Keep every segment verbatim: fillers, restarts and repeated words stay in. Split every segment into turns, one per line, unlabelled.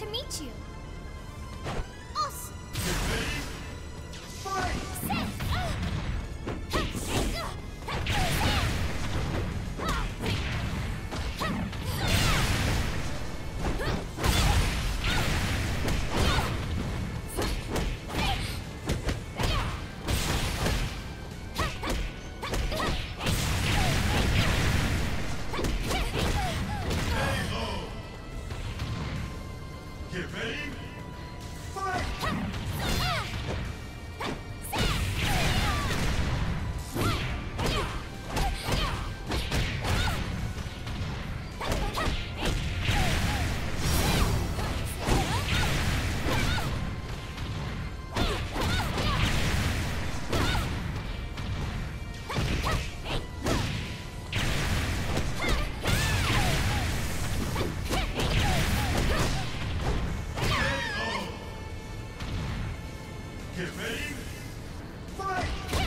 to meet you. Us.
Fight! Get ready, fight! Get ready, fight!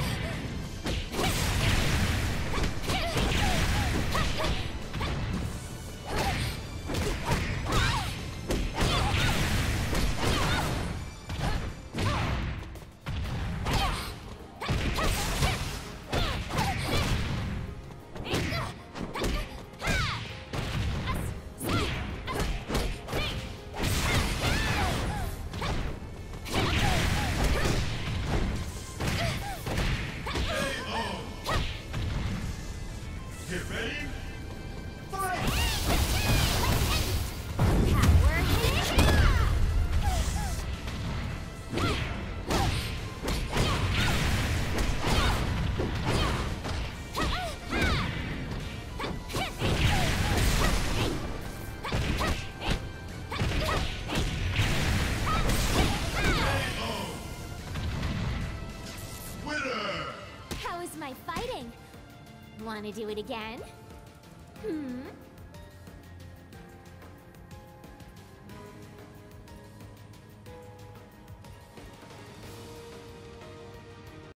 Get ready, fight!
Power hit.
Winner!
How is my fighting? Want to do it again? Hmm?